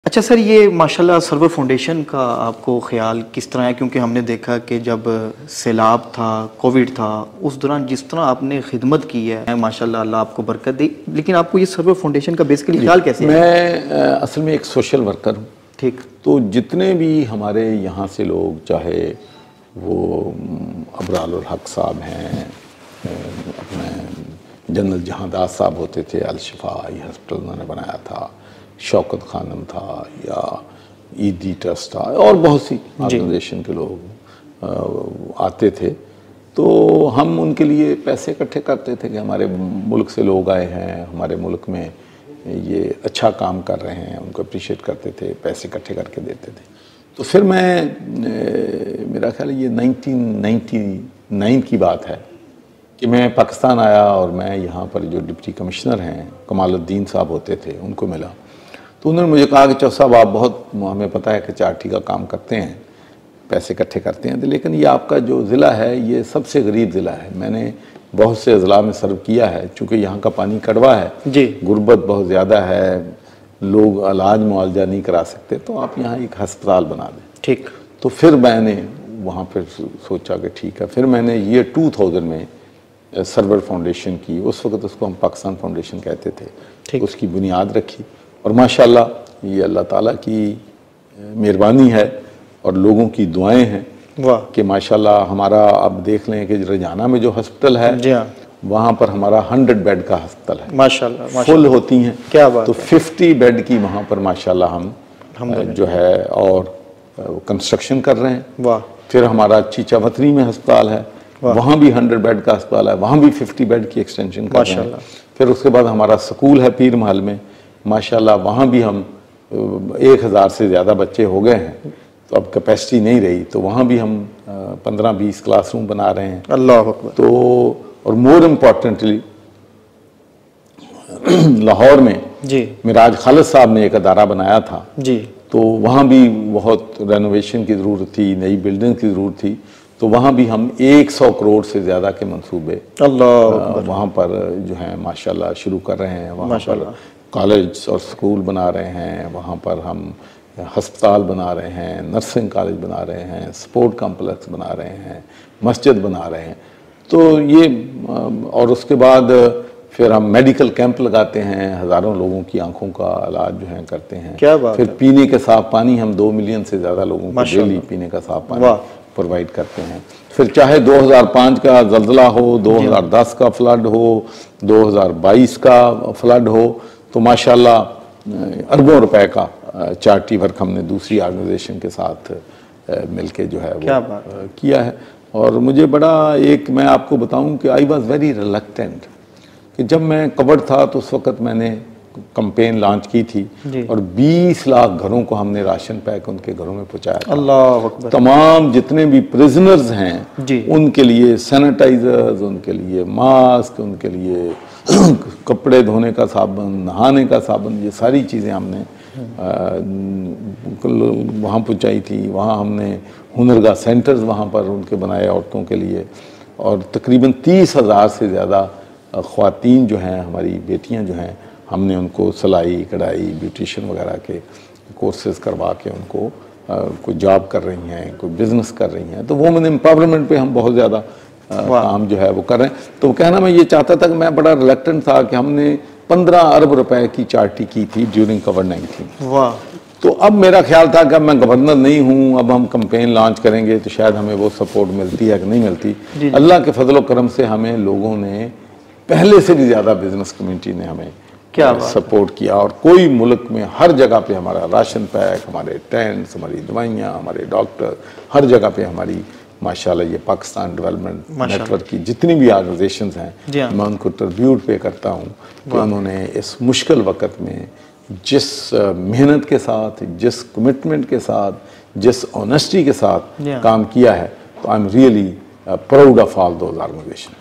अच्छा सर, ये माशाल्लाह सर्वर फाउंडेशन का आपको ख्याल किस तरह है? क्योंकि हमने देखा कि जब सैलाब था, कोविड था, उस दौरान जिस तरह आपने खिदमत की है माशाल्लाह, अल्लाह आपको बरकत दे। लेकिन आपको ये सर्वर फाउंडेशन का बेसिकली ख्याल कैसे है? मैं असल में एक सोशल वर्कर हूँ। ठीक। तो जितने भी हमारे यहाँ से लोग, चाहे वो अबरारुल हक साहब हैं, अपने जनरल जहांदार साहब होते थे, अल-शिफा हॉस्पिटल उन्होंने बनाया था, शौकत खानम था, या ईदी ट्रस्ट था, और बहुत सी ऑर्गेनाइजेशन के लोग आते थे। तो हम उनके लिए पैसे इकट्ठे करते थे कि हमारे मुल्क से लोग आए हैं, हमारे मुल्क में ये अच्छा काम कर रहे हैं, उनको अप्रिशिएट करते थे, पैसे इकट्ठे करके देते थे। तो फिर मेरा ख्याल है ये 1999 की बात है कि मैं पाकिस्तान आया और मैं यहाँ पर जो डिप्टी कमिश्नर हैं कमालुद्दीन साहब होते थे, उनको मिला। तो उन्होंने मुझे कहा कि चौथ साहब, आप बहुत, हमें पता है कि चार्टी का काम करते हैं, पैसे इकट्ठे करते हैं, तो लेकिन ये आपका जो ज़िला है ये सबसे गरीब ज़िला है। मैंने बहुत से अज़ला में सर्व किया है, चूँकि यहाँ का पानी कड़वा है जी, गुर्बत बहुत ज़्यादा है, लोग इलाज मुआवजा नहीं करा सकते, तो आप यहाँ एक हस्पताल बना दें। ठीक। तो फिर मैंने वहाँ पर सोचा कि ठीक है। फिर मैंने ये 2000 में सर्वर फाउंडेशन की, उस वक्त उसको हम पाकिस्तान फाउंडेशन कहते थे, उसकी बुनियाद रखी। और माशाल्लाह ये अल्लाह ताला की मेहरबानी है और लोगों की दुआएं हैं कि माशाल्लाह हमारा, अब देख लें कि रजाना में जो हॉस्पिटल है जी हाँ, वहाँ पर हमारा 100 बेड का हॉस्पिटल है, माशाल्लाह फुल होती हैं। क्या बात। तो 50 बेड की वहाँ पर माशाल्लाह हम जो है और कंस्ट्रक्शन कर रहे हैं। वाह। फिर हमारा चीचावतरी में अस्पताल है, वहाँ भी 100 बेड का अस्पताल है, वहाँ भी 50 बेड की एक्सटेंशन कर रहे हैं। फिर उसके बाद हमारा स्कूल है पीर महल में, माशाल्लाह वहाँ भी हम 1000 से ज़्यादा बच्चे हो गए हैं, तो अब कैपेसिटी नहीं रही, तो वहाँ भी हम 15-20 क्लासरूम बना रहे हैं। अल्लाह अकबर। तो और मोर इम्पॉर्टेंटली लाहौर में जी मिराज खालिद साहब ने एक अदारा बनाया था जी, तो वहाँ भी बहुत रेनोवेशन की ज़रूरत थी, नई बिल्डिंग की ज़रूरत थी, तो वहाँ भी हम 100 करोड़ से ज़्यादा के मंसूबे वहाँ पर जो है माशाल्लाह शुरू कर रहे हैं। वहाँ पर कॉलेज और स्कूल बना रहे हैं, वहाँ पर हम हस्पताल बना रहे हैं, नर्सिंग कॉलेज बना रहे हैं, स्पोर्ट कॉम्प्लेक्स बना रहे हैं, मस्जिद बना रहे हैं। तो ये और उसके बाद फिर हम मेडिकल कैंप लगाते हैं, हज़ारों लोगों की आंखों का इलाज जो है करते हैं। क्या बात। फिर पीने के साफ पानी हम 2 मिलियन से ज़्यादा लोगों को डेली पीने का साफ पानी प्रोवाइड करते हैं। फिर चाहे 2005 का ज़ल्ज़ला हो, 2010 का फ्लड हो, 2022 का फ्लड हो, तो माशाल्लाह अरबों रुपए का चार्टी वर्क हमने दूसरी ऑर्गेनाइजेशन के साथ मिलके जो है वो किया है। और मुझे बड़ा, एक मैं आपको बताऊं कि आई वाज वेरी रिलक्टेंट कि जब मैं कवर्ड था तो उस वक्त मैंने कैंपेन लॉन्च की थी और 20 लाख घरों को हमने राशन पैक उनके घरों में पहुंचाया था। अल्लाह अकबर। तमाम जितने भी प्रिजनर्स हैं उनके लिए सैनिटाइजर्स, उनके लिए मास्क, उनके लिए कपड़े धोने का साबुन, नहाने का साबुन, ये सारी चीज़ें हमने वहाँ पहुँचाई थी। वहाँ हमने हुनरगाह सेंटर्स वहाँ पर उनके बनाए औरतों के लिए, और तकरीबन 30,000 से ज़्यादा ख़वातीन जो हैं, हमारी बेटियाँ जो हैं, हमने उनको सिलाई, कढ़ाई, ब्यूटिशन वगैरह के कोर्सेज करवा के उनको कोई जॉब कर रही हैं, कोई बिज़नेस कर रही हैं। तो वुमेन एम्पावरमेंट पे हम बहुत ज़्यादा काम जो है वो कर रहे हैं। तो कहना मैं ये चाहता था कि मैं बड़ा रिलक्टेंट था कि हमने 15 अरब रुपए की चार्टी की थी ड्यूरिंग कोविड-19। वाह। तो अब मेरा ख्याल था कि अब मैं गवर्नर नहीं हूँ, अब हम कैंपेन लॉन्च करेंगे तो शायद हमें वो सपोर्ट मिलती है कि नहीं मिलती। अल्लाह के फजल करम से हमें लोगों ने पहले से भी ज़्यादा, बिजनेस कम्युनिटी ने हमें क्या सपोर्ट किया, और कोई मुल्क में हर जगह पे हमारा राशन पैक, हमारे टेंट्स, हमारी दवाइयाँ, हमारे डॉक्टर, हर जगह पे हमारी माशाल्लाह ये पाकिस्तान डेवलपमेंट नेटवर्क की जितनी भी ऑर्गेनाइजेशंस हैं, मैं उनको ट्रिब्यूट पे करता हूँ कि उन्होंने इस मुश्किल वक्त में जिस मेहनत के साथ, जिस कमिटमेंट के साथ, जिस ऑनेस्टी के साथ काम किया है, तो I am really proud of all those organisation.